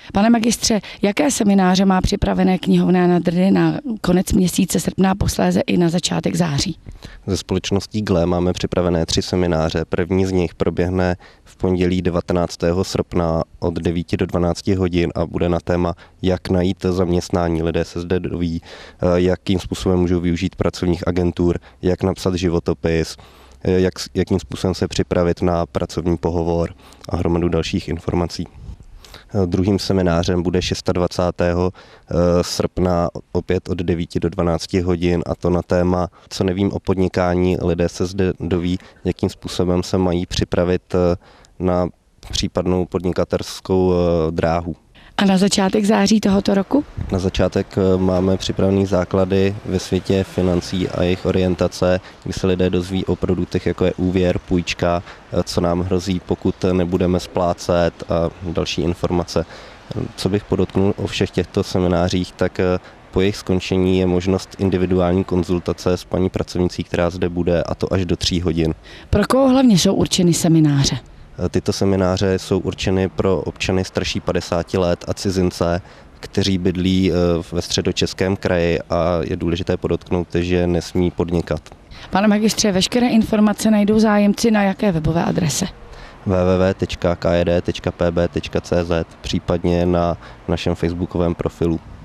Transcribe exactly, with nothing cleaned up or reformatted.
Pane magistře, jaké semináře má připravené knihovna na Drdy na konec měsíce srpna, posléze i na začátek září? Ze společností Gle máme připravené tři semináře. První z nich proběhne v pondělí devatenáctého srpna od devíti do dvanácti hodin a bude na téma, jak najít zaměstnání. Lidé se zde doví, jakým způsobem můžou využít pracovních agentur, jak napsat životopis, jak, jakým způsobem se připravit na pracovní pohovor a hromadu dalších informací. Druhým seminářem bude dvacátého šestého srpna opět od devíti do dvanácti hodin a to na téma, co nevím o podnikání. Lidé se zde doví, jakým způsobem se mají připravit na případnou podnikatelskou dráhu. A na začátek září tohoto roku? Na začátek máme připravené základy ve světě financí a jejich orientace, kdy se lidé dozví o produktech, jako je úvěr, půjčka, co nám hrozí, pokud nebudeme splácet a další informace. Co bych podotknul o všech těchto seminářích, tak po jejich skončení je možnost individuální konzultace s paní pracovnicí, která zde bude, a to až do tří hodin. Pro koho hlavně jsou určeny semináře? Tyto semináře jsou určeny pro občany starší padesáti let a cizince, kteří bydlí ve Středočeském kraji a je důležité podotknout, že nesmí podnikat. Pane magistře, veškeré informace najdou zájemci na jaké webové adrese? w w w tečka k j d tečka p b tečka c z, případně na našem facebookovém profilu.